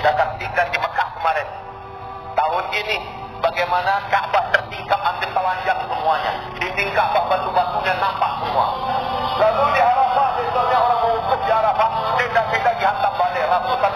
kita saksikan di Mekah kemarin. Tahun ini bagaimana Ka'bah tertingkap hampir telanjang semuanya. Dinding Ka'bah batu-batunya nampak semua. Lalu di Arafah besoknya orang mengukuf di Arafah, tenda-tenda dihantam balik ratusan